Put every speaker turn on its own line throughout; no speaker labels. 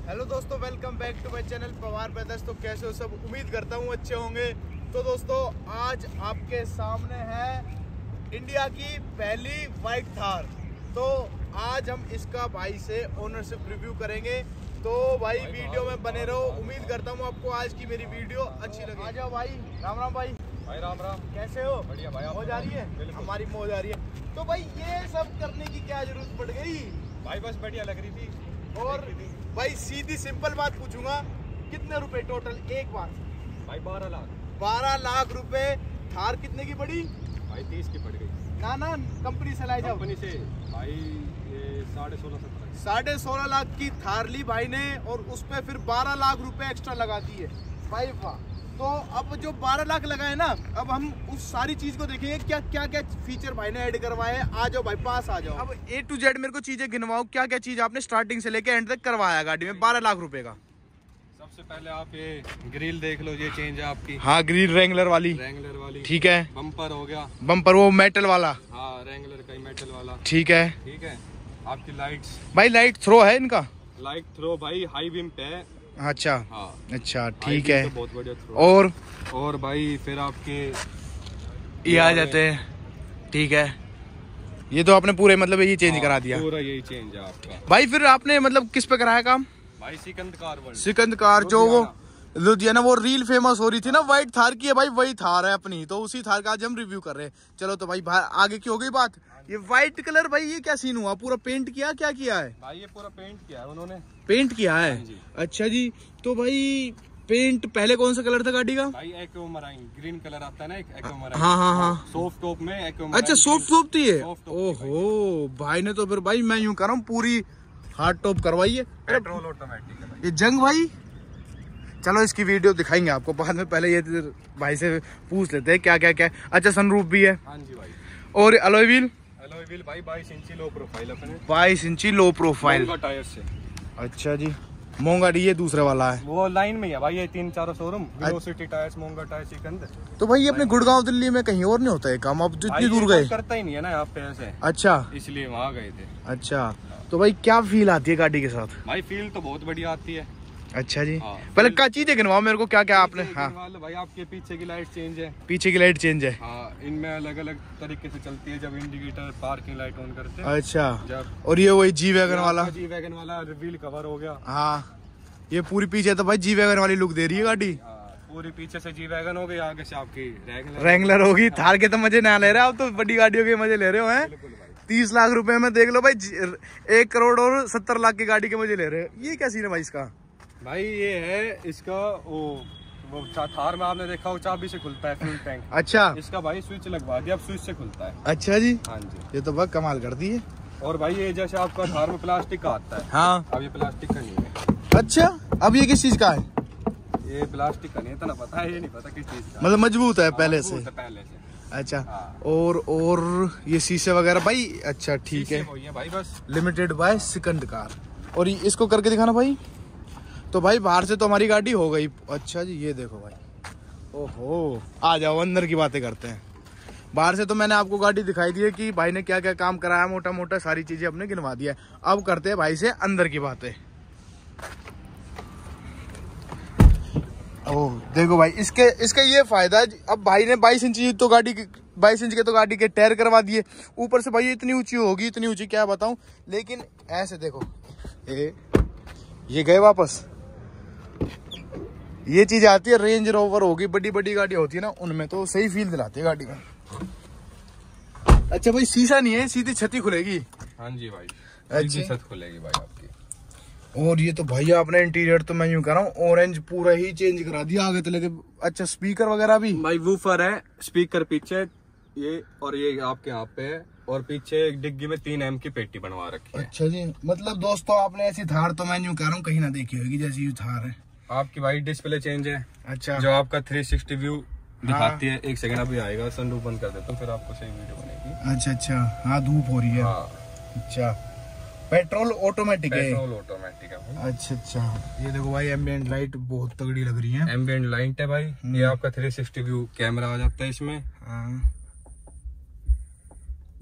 Hello दोस्तों, welcome back to my channel Pawar brothers. तो कैसे हो सब? उम्मीद करता हूँ अच्छे होंगे। तो दोस्तों, आज आपके सामने है इंडिया की पहली वाइट थार। तो आज हम इसका भाई से ओनरशिप रिव्यू करेंगे। तो भाई वीडियो में बने रहो। उम्मीद करता हूँ आपको आज की मेरी वीडियो अच्छी लगे। आ जाओ भाई। राम राम भाई।
भाई राम राम।
कैसे हो?
बढ़िया भाई।
मौज आ रही है? हमारी मौज आ रही है। तो भाई ये सब करने की क्या जरूरत पड़ गई?
भाई बस बढ़िया लग रही थी।
और भाई सीधी सिंपल बात पूछूंगा, कितने रुपए टोटल? एक बार
भाई 12 लाख।
12 लाख रुपए। थार कितने की पड़ी?
भाई 30 की पड़ गई।
ना कंपनी से लाई जाओ।
कंपनी से भाई ये 16.5
16.5 लाख की थार ली भाई ने, और उस पे फिर 12 लाख रुपए एक्स्ट्रा लगा दिए भाई। वाह। तो अब जो 12 लाख लगाए ना, अब हम उस सारी चीज को देखेंगे क्या क्या क्या फीचर भाई ने ऐड करवाए। आ जाओ भाई, पास आ जाओ। अब A to Z मेरे को चीजें गिनवाओ, क्या क्या चीज आपने स्टार्टिंग से लेके एंड तक करवाया गाड़ी में 12 लाख रुपए का।
सबसे पहले आप ये ग्रिल देख लो, ये चेंज है आपकी।
हाँ, ग्रिल रेंगलर वाली। ठीक है।
बम्पर हो गया।
बम्पर वो मेटल वाला?
हाँ, रेंगलर का ही मेटल वाला।
ठीक है।
ठीक है। आपकी लाइट्स
भाई लाइट थ्रो है इनका?
लाइट थ्रो भाई हाई बीम पे है।
अच्छा।
हाँ।
अच्छा ठीक है।
तो बहुत बढ़िया थ्रो। और भाई फिर आपके
ये आ जाते हैं। ठीक है। ये तो आपने पूरे मतलब यही चेंज करा दिया?
पूरा यही चेंज है आपका
भाई। फिर आपने मतलब किस पे कराया काम?
भाई Sikand car world.
Sikand car, जो वो लुधियाना वो रील फेमस हो रही थी ना वाइट थार की है भाई, वही थार है अपनी। तो उसी थार का आज हम रिव्यू कर रहे हैं। चलो तो भाई आगे की हो गई बात। ये व्हाइट कलर भाई, ये क्या सीन हुआ? पूरा पेंट किया? क्या किया है
भाई? ये पूरा पेंट किया है उन्होंने।
पेंट किया है? अच्छा जी। तो भाई पेंट पहले कौन सा कलर था गाड़ी का?
भाई एक्वामराइन ग्रीन कलर आता है ना, एक एक्वामराइन।
हाँ।
सॉफ्ट टॉप में एक्वामराइन।
अच्छा, सॉफ्ट टॉप थी ये? ओहो भाई ने तो फिर भाई मैं यूं कर रहा हूँ पूरी हार्ड टॉप करवाई है।
पेट्रोल ऑटोमेटिक है भाई।
ये जंग भाई, चलो इसकी वीडियो दिखाएंगे आपको बाद में। पहले ये भाई से पूछ लेते हैं क्या क्या क्या। अच्छा, सनरूफ भी है?
हाँ जी भाई।
और अलॉय व्हील?
अलॉय व्हील भाई 22 इंची लो प्रोफाइल अपने।
22 इंची लो प्रोफाइल
टायर से।
अच्छा जी। मोंगा डी ये दूसरे वाला है?
वो लाइन में है भाई, ये 3-4 showroom. Velocity tyres, Monga tyre, Sikand.
तो भाई ये अपने गुड़गांव दिल्ली में कहीं और नहीं होता है काम? अब जितनी दूर गए
करता ही नहीं है ना यहाँ पे ऐसे।
अच्छा,
इसलिए वहाँ गए थे।
अच्छा। तो भाई क्या फील आती है गाड़ी के साथ?
भाई फील तो बहुत बढ़िया आती है।
अच्छा जी।
हाँ,
पहले क्या चीजें गिनवाओ मेरे को, क्या क्या आपने? हाँ
भाई आपके पीछे की लाइट चेंज है।
पीछे की लाइट चेंज है?
हाँ, इनमें अलग अलग तरीके से चलती है। जब इंडिकेटर पार्किंग लाइट ऑन करते हैं।
अच्छा।
जब
और ये वही जी वैगन वाला?
जी वैगन वाला रिवील कवर हो गया।
हाँ, ये पूरी पीछे तो भाई जी वैगन वाली लुक दे रही है गाड़ी।
पूरी पीछे से जी वैगन हो गई, आगे से आपकी
रेंगलर होगी। थार के तो मजे ना ले रहे आप तो, बड़ी गाड़ियों के मजे ले रहे हो हैं। 30 लाख रुपए में देख लो भाई, 1 करोड़ और 70 लाख की गाड़ी के मजे ले रहे हो। ये क्या सीन है भाई इसका?
भाई ये है इसका वो थार में आपने देखा वो चाबी से खुलता है फ्यूल टैंक।
अच्छा।
इसका भाई स्विच लगवा दिया, अब स्विच से खुलता है।
अच्छा जी।
हाँ जी।
ये तो बहुत कमाल कर दी है।
और भाई ये जैसे आपका थार में प्लास्टिक का आता है।
हाँ।
अब ये प्लास्टिक का नहीं है।
अच्छा, अब ये किस चीज का है?
ये प्लास्टिक का नहीं है, इतना पता है। ये नहीं पता किस चीज का,
मतलब मजबूत है पहले से?
पहले से।
अच्छा।
हाँ।
और ये शीशे वगैरह भाई? अच्छा ठीक है।
वही है भाई, बस
लिमिटेड बाय सिकंद कार। और इसको करके दिखाना भाई। तो भाई बाहर से तो हमारी गाड़ी हो गई। अच्छा जी, ये देखो भाई। ओहो, आ जाओ अंदर की बातें करते हैं। बाहर से तो मैंने आपको गाड़ी दिखाई दी है कि भाई ने क्या क्या काम कराया, मोटा मोटा सारी चीजें अपने गिनवा दिया। अब करते हैं भाई से अंदर की बातें। ओह देखो भाई, इसका ये फायदा है। अब भाई ने 22 इंच तो गाड़ी की 22 इंच के तो गाड़ी के टायर करवा दिए। ऊपर से भाई इतनी ऊंची होगी, इतनी ऊंची क्या बताऊं। लेकिन ऐसे देखो, ये गए वापस। ये चीज आती है रेंज रोवर होगी, बड़ी बड़ी गाड़ी होती है ना, उनमें तो सही फील दिलाती है गाड़ी का। अच्छा भाई, शीशा नहीं है, सीधी छत ही खुलेगी?
हाँ जी भाई,
सीधी
छत खुलेगी भाई आपकी।
और ये तो भैया आपने इंटीरियर तो मैं यूं कर रहा हूँ ऑरेंज पूरा ही चेंज करा दिया आगे तो लेके। अच्छा, स्पीकर वगैरह भी?
भाई वूफर है, स्पीकर पीछे ये, और ये आपके यहाँ पे है। और पीछे एक डिग्गी में 3 एम की पेटी बनवा रखी है।
अच्छा जी। मतलब दोस्तों, आपने ऐसी थार तो मैं यूं कह रहा हूँ कहीं ना देखी होगी जैसी ये थार है।
आपकी भाई डिस्प्ले चेंज है।
अच्छा।
जो आपका 360 व्यू दिखाती है। एक सेकंड अभी आएगा, सनरूफ बंद कर देता हूँ, फिर आपको सही वीडियो बनेगी।
अच्छा अच्छा। हाँ, धूप हो रही है।
हाँ।
अच्छा, पेट्रोल ऑटोमेटिक है?
पेट्रोल ऑटोमेटिक है।
अच्छा अच्छा। ये देखो भाई, एम्बिएंट लाइट बहुत तगड़ी लग रही है।
एम्बिएंट लाइट है भाई। ये आपका 360 व्यू कैमरा आ जाता है इसमें।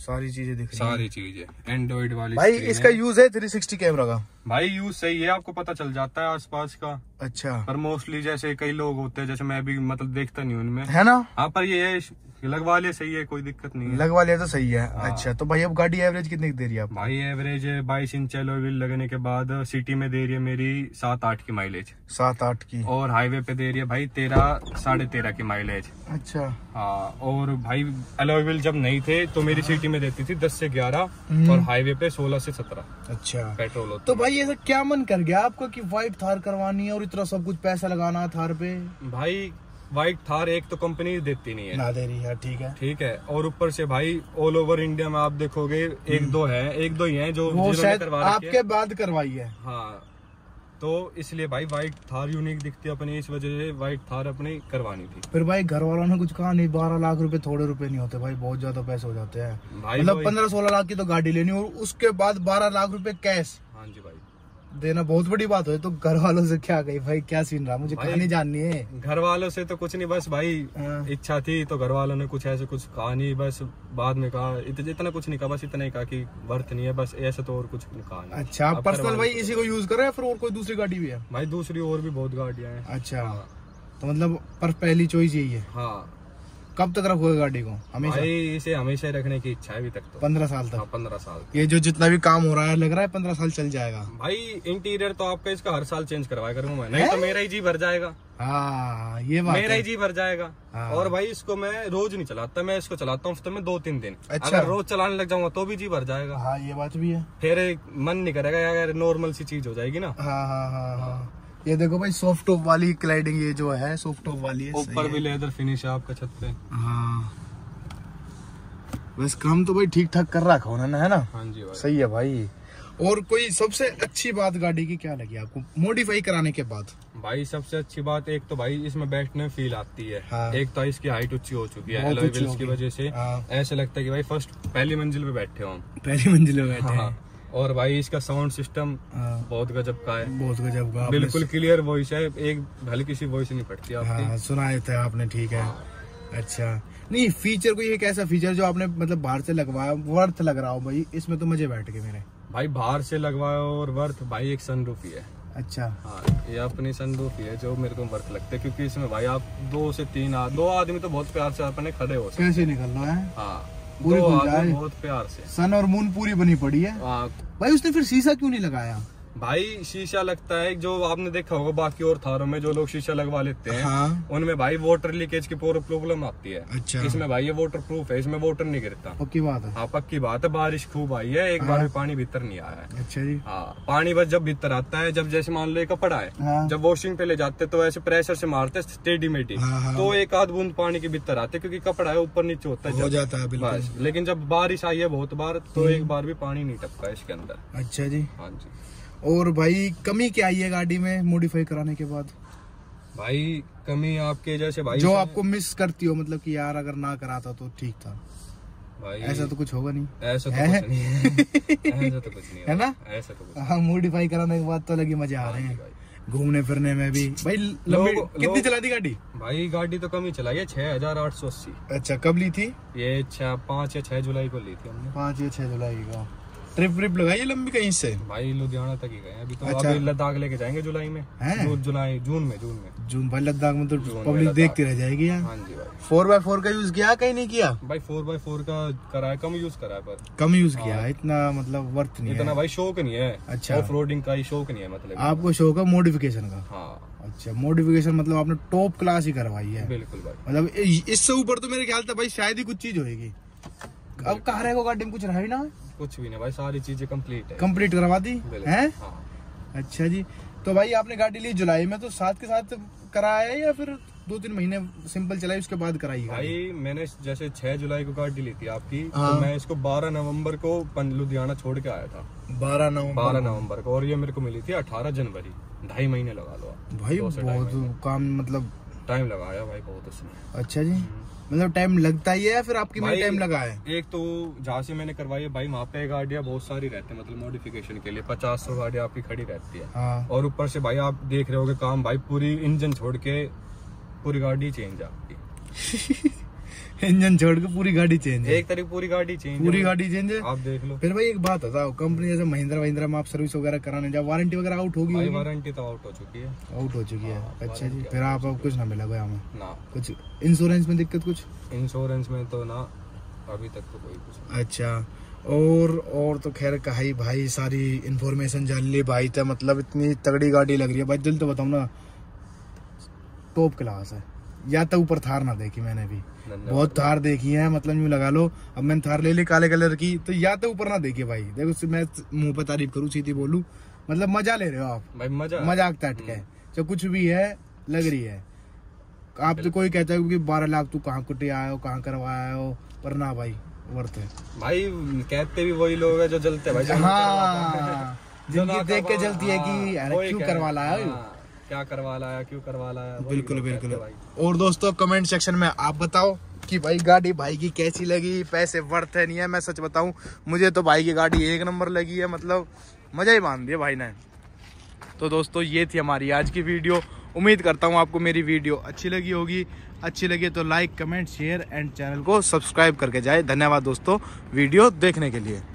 सारी चीजें दिख रही हैं।
सारी चीजें एंड्रॉइड वाली
भाई इसका यूज है 360 कैमरा का?
भाई यूज सही है, आपको पता चल जाता है आसपास का।
अच्छा।
पर मोस्टली जैसे कई लोग होते हैं, जैसे मैं भी मतलब देखता नहीं हूँ उनमें,
है ना।
हाँ पर ये है लगवा लिया सही है, कोई दिक्कत नहीं है।
लगवा लिया तो सही है। अच्छा तो भाई अब गाड़ी एवरेज कितनी दे रही है आप?
भाई एवरेज 22 इंच एलॉय व्हील लगने के बाद सिटी में दे रही है मेरी 7-8 की माइलेज।
7-8 की।
और हाईवे पे दे रही है भाई 13-13.5 की माइलेज।
अच्छा।
हाँ और भाई एलॉय व्हील जब नहीं थे तो मेरी सिटी में देती थी 10 से 11 और हाईवे पे 16 से 17।
अच्छा
पेट्रोल होता।
तो भाई ऐसा क्या मन कर गया आपको कि व्हाइट थार करवानी है और इतना सब कुछ पैसा लगाना है थार पे?
भाई व्हाइट थार एक तो कंपनी देती नहीं है,
ना दे रही है। ठीक है।
और ऊपर से भाई ऑल ओवर इंडिया में आप देखोगे एक दो ही हैं जो
वो शायद
करवा रखी है।
आपके बाद करवाई है।
हाँ तो इसलिए भाई व्हाइट थार यूनिक दिखती है अपनी, इस वजह से व्हाइट थार अपनी करवानी थी।
फिर भाई घर वालों ने कुछ कहा नहीं? 12 लाख रुपए थोड़े रुपए नहीं होते भाई, बहुत ज्यादा पैसे हो जाते हैं। मतलब 15-16 लाख की तो गाड़ी लेनी और उसके बाद 12 लाख रुपए कैश।
हाँ जी भाई
देना बहुत बड़ी बात है। तो घर वालों से क्या गई भाई, क्या सीन रहा? मुझे कहानी जाननी है।
घर वालों से तो कुछ नहीं, बस भाई इच्छा थी तो घर वालों ने कुछ ऐसे कुछ कहा नहीं, बस बाद में कहा इतना कुछ नहीं कहा, बस इतना ही कहा कि वर्थ नहीं है, बस ऐसे तो और कुछ नहीं कहा नहीं।
अच्छा आप पर्सनल भाई इसी को यूज कर रहे हैं फिर और कोई दूसरी गाड़ी भी है?
भाई दूसरी और भी बहुत गाड़ियां हैं।
अच्छा तो मतलब पर पहली चॉइस यही है?
हाँ।
कब तक रखोगे गाड़ी को? हमेशा?
भाई इसे हमेशा रखने की इच्छा है अभी तक तो।
15 साल तक?
हाँ 15 साल।
ये जो जितना भी काम हो रहा है लग रहा है 15 साल चल जाएगा।
भाई इंटीरियर तो आपका इसका हर साल चेंज करवाया करूंगा मैं, नहीं तो मेरा ही जी भर जाएगा।
हाँ ये बात
मेरा ही जी भर जाएगा।
हाँ।
और भाई इसको मैं रोज नहीं चलाता, मैं इसको चलाता हूँ हफ्ते में 2-3 दिन।
अच्छा।
अगर रोज चलाने लग जाऊंगा तो भी जी भर जाएगा।
हाँ ये बात भी है।
फिर मन नहीं करेगा अगर नॉर्मल सी चीज हो जाएगी ना।
हाँ। ये देखो भाई सॉफ्ट टॉप वाली क्लाइडिंग, ये जो है सॉफ्ट टॉप वाली है।
ऊपर भी लेदर फिनिश है आपका छत पे।
हाँ बस काम तो भाई ठीक ठाक कर रखा उन्होंने, है ना?
हाँ जी भाई।
सही है भाई। और कोई सबसे अच्छी बात गाड़ी की क्या लगी आपको मॉडिफाई कराने के बाद?
भाई सबसे अच्छी बात एक तो भाई इसमें बैठने में फील आती है।
हाँ।
एक तो इसकी हाइट ऊंची हो चुकी है एलॉय व्हील्स की वजह से।
हाँ।
ऐसा लगता है कि भाई पहली मंजिल पे बैठे हो हम।
पहली मंजिल पे बैठे
हाँ। और भाई इसका साउंड सिस्टम बहुत गजब का है।
बहुत गजब का।
बिल्कुल क्लियर वॉइस है, एक भले किसी वॉइस नहीं पड़ती आपकी।
हाँ सुनाए थे आपने। ठीक है। अच्छा नहीं फीचर कोई एक ऐसा फीचर जो आपने मतलब बाहर से लगवाया वर्थ लग रहा हो भाई इसमें तो मजे बैठ गए मेरे? भाई
बाहर से लगवाया और वर्थ भाई एक सनरूफ ही है।
अच्छा।
हाँ ये अपनी सनरूफ ही है जो मेरे को वर्थ लगता है, क्योंकि इसमें भाई आप 2 से 3 दो आदमी तो बहुत प्यार से अपने खड़े हो सकते।
कैसे निकलना है?
हाँ
पूरी
दो आदमी बहुत प्यार से।
सन और मून पूरी बनी पड़ी है। भाई उसने फिर शीशा क्यों नहीं लगाया?
भाई शीशा लगता है जो आपने देखा होगा बाकी और थारों में जो लोग शीशा लगवा लेते हैं।
हाँ।
उनमें भाई वाटर लीकेज की प्रॉब्लम आती है।
अच्छा।
इसमें भाई ये वाटर प्रूफ है, इसमें वाटर नहीं गिरता।
पक्की बात है?
हाँ पक्की बात है, बारिश खूब आई है, एक बार भी पानी भीतर नहीं आया है।
अच्छा जी।
हाँ पानी बस जब भीतर आता है, जब जैसे मान लो ये कपड़ा है।
हाँ।
जब वॉशिंग पे ले जाते तो ऐसे प्रेशर से मारते टेढ़ी-मेढ़ी।
हाँ।
तो एक आध बूंद पानी के भीतर आते क्योंकि कपड़ा है ऊपर नीचे होता है,
हो जाता है बिल्कुल।
बस। लेकिन जब बारिश आई है बहुत बार तो एक बार भी पानी नहीं टपका इसके अंदर।
अच्छा जी।
हाँ जी।
और भाई कमी क्या आई है गाड़ी में मॉडिफाई कराने के बाद?
भाई कमी आपके जैसे भाई
जो आपको मिस करती हो, मतलब कि यार अगर ना कराता तो ठीक था
भाई।
ऐसा तो कुछ होगा नहीं?
ऐसा तो कुछ नहीं है। ऐसा तो कुछ नहीं
है ना?
ऐसा तो कुछ।
हाँ मॉडिफाई कराने के बाद तो लगी मजे आ रहे हैं घूमने फिरने में भी। भाई लंबी कितनी चला दी गाड़ी?
भाई गाड़ी तो कम ही चलाई है, 6880।
अच्छा कब ली थी?
ये 5 या 6 जुलाई को ली थी हमने।
5 या 6 जुलाई को। ट्रिप लगाई है लंबी कहीं से?
भाई लुधियाना तक ही गए अभी तो।
अच्छा।
अभी लद्दाख लेके जाएंगे जुलाई में। जून में
भाई लद्दाख में तो पब्लिक देखती रह जाएगी यार।
हाँ जी भाई।
4x4 का यूज किया कहीं नहीं किया?
भाई 4x4 का कराया, कम यूज कराया पर
कम यूज किया। इतना मतलब वर्थ नहीं
इतना
है।
भाई शौक नहीं है।
अच्छा।
ऑफ रोडिंग का ही शौक नहीं है मतलब
आपको शौक है मॉडिफिकेशन का?
हाँ।
अच्छा मॉडिफिकेशन मतलब आपने टॉप क्लास ही करवाई है?
बिल्कुल भाई।
मतलब इससे ऊपर तो मेरे ख्याल से भाई शायद ही कुछ चीज होगी। अब कहाँ रहेगा गाड़ी में? कुछ रहा ही ना?
कुछ भी नहीं भाई, सारी चीजें कंप्लीट है।
कंप्लीट करवा दी है?
हाँ।
अच्छा जी। तो भाई आपने गाड़ी ली जुलाई में, तो साथ के साथ कराया है या फिर 2-3 महीने सिंपल चलाई उसके बाद कराई?
भाई मैंने जैसे 6 जुलाई को गाड़ी ली थी आपकी।
हाँ।
तो मैं इसको 12 नवंबर को लुधियाना छोड़ के आया था।
12 नवंबर
को। और ये मेरे को मिली थी 18 जनवरी। 2.5 महीने लगा लो
भाई। बहुत काम मतलब
टाइम लगाया भाई बहुत उसमें।
अच्छा जी। मतलब टाइम लगता ही है या फिर आपकी में टाइम लगा है? एक
तो जहाँ से मैंने करवाई है भाई वहाँ पे गाड़ियाँ बहुत सारी रहती है, मतलब मॉडिफिकेशन के लिए 50-100 गाड़ियाँ आपकी खड़ी रहती है।
हाँ।
और ऊपर से भाई आप देख रहे होगे काम भाई पूरी इंजन छोड़ के पूरी गाड़ी चेंज है आपकी।
इंजन छोड़ के पूरी गाड़ी चेंज है।
एक तरीके पूरी गाड़ी चेंज है,
पूरी गाड़ी चेंज है।
आप देख लो।
फिर भाई एक बात बताओ, कंपनी जैसे महिंद्रा में आप सर्विस वगैरह कराने जाओ, वारंटी वगैरह आउट होगी?
भाई वारंटी तो आउट हो चुकी है।
आउट हो चुकी है, अच्छा जी। फिर आप कुछ ना मिला भाई हमें
ना?
कुछ इंश्योरेंस में दिक्कत? कुछ
इंश्योरेंस में तो ना अभी तक तो कोई कुछ।
अच्छा, और तो खैर कहा भाई सारी इन्फॉर्मेशन जान ली भाई। तो मतलब इतनी तगड़ी गाड़ी लग रही है भाई, दिल तो बताऊँ ना टॉप क्लास है। या तो ऊपर थार ना देखी मैंने भी, बहुत थार देखी है, मतलब यूँ लगा लो अब मैंने थार ले ली काले कलर की, तो या तो ऊपर ना देखी भाई। देखो मैं मुंह पे तारीफ करूँ सीधी बोलूँ, मतलब मजा ले रहे हो आप भाई, मजाक तट के जो कुछ भी है लग रही है। आप तो कोई कहता है कि 12 लाख तू कहाँ कुटे आए हो, कहाँ करवाया हो, पर ना भाई वर्थ है
भाई। कहते भी वही लोग हैं जो जलते भाई।
हाँ, जिनकी देख के जलती है कि अरे क्यों करवा लाया,
क्या करवा लाया, क्यों करवा लाया।
बिल्कुल बिल्कुल। और दोस्तों कमेंट सेक्शन में आप बताओ कि भाई गाड़ी भाई की कैसी लगी, पैसे वर्थ है नहीं है। मैं सच बताऊं, मुझे तो भाई की गाड़ी एक नंबर लगी है, मतलब मजा ही मान दिया भाई ने। तो दोस्तों ये थी हमारी आज की वीडियो। उम्मीद करता हूँ आपको मेरी वीडियो अच्छी लगी होगी। अच्छी लगी तो like, comment, share and channel को सब्सक्राइब करके जाए। धन्यवाद दोस्तों वीडियो देखने के लिए।